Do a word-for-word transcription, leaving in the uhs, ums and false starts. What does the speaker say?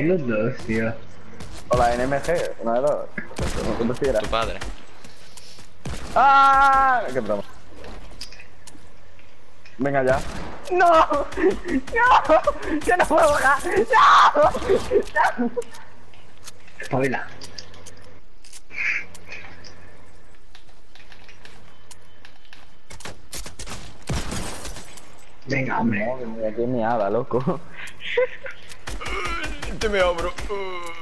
Los dos, tío. O la N M G, una de dos. Como tú prefieras. Tu padre. ¡Ah! ¡Qué broma! Venga ya. ¡No! ¡No! ¡Que no puedo bajar! ¡No! ¡No! Espabila. Venga, hombre. Madre mía, qué meada, loco. Te me abro.